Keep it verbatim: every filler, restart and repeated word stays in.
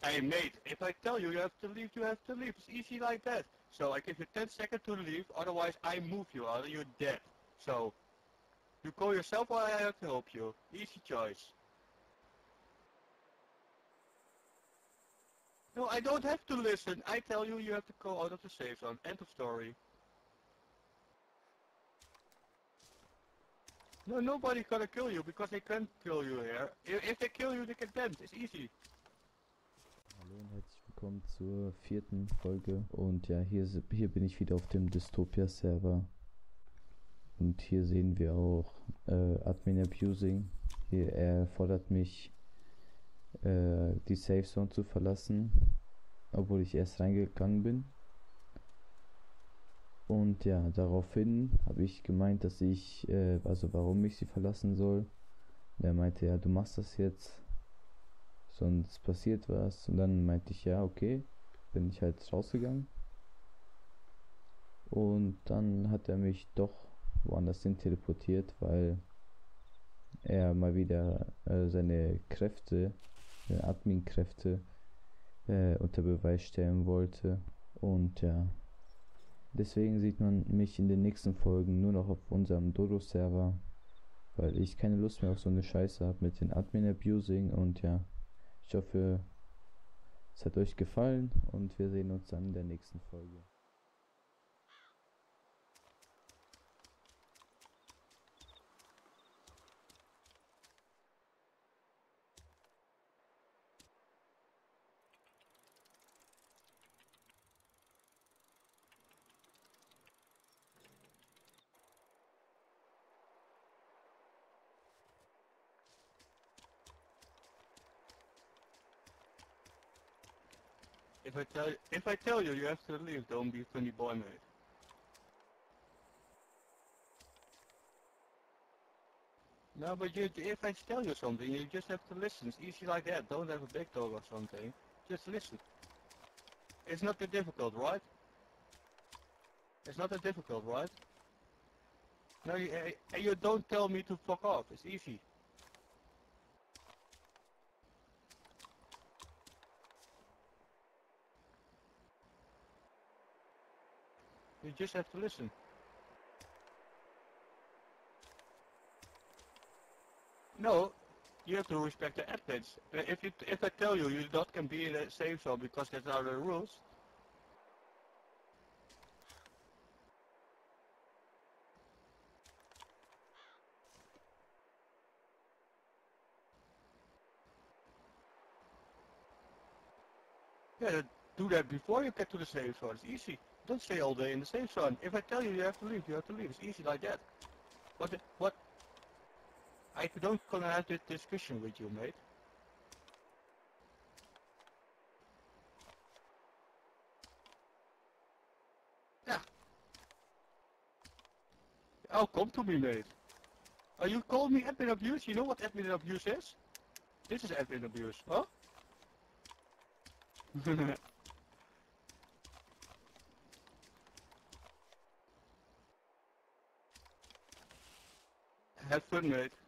Hey mate, if I tell you you have to leave, you have to leave. It's easy like that. So I give you ten seconds to leave, otherwise I move you, or you're dead. So, you call yourself or I have to help you. Easy choice. No, I don't have to listen. I tell you you have to go out of the safe zone. End of story. No, nobody gonna kill you because they can't kill you here. If, if they kill you, they get banned. It's easy. Hallo und herzlich willkommen zur vierten Folge. Und ja, hier, hier bin ich wieder auf dem Dystopia-Server. Und hier sehen wir auch äh, Admin Abusing. Hier, er fordert mich, äh, die Safe Zone zu verlassen, obwohl ich erst reingegangen bin. Und ja, daraufhin habe ich gemeint, dass ich, äh, also warum ich sie verlassen soll. Und er meinte, ja, du machst das jetzt, sonst passiert was. Und dann meinte ich, ja, okay, bin ich halt rausgegangen. Und dann hat er mich doch woanders hin teleportiert, weil er mal wieder äh, seine Kräfte, seine Admin-Kräfte äh, unter Beweis stellen wollte. Und ja, deswegen sieht man mich in den nächsten Folgen nur noch auf unserem Dodo-Server, weil ich keine Lust mehr auf so eine Scheiße habe mit den Admin-Abusing. Und ja, ich hoffe, es hat euch gefallen und wir sehen uns dann in der nächsten Folge. If I tell if I tell you you have to leave, don't be a funny boy, mate. No, but you, if I tell you something, you just have to listen. It's easy like that. Don't have a big dog or something. Just listen. It's not that difficult, right? It's not that difficult, right? No, you, uh, you don't tell me to fuck off. It's easy. You just have to listen. No, you have to respect the admins. Uh, If you, if I tell you you not can be in a safe zone because that's are the rules. Yeah, do that before you get to the safe zone. It's easy. Don't stay all day in the safe zone. If I tell you you have to leave, you have to leave. It's easy like that. What? the- What? I don't gonna have this discussion with you, mate. Yeah. Oh, come to me, mate. Oh, you call me admin abuse? You know what admin abuse is? This is admin abuse, huh? Have fun, mate.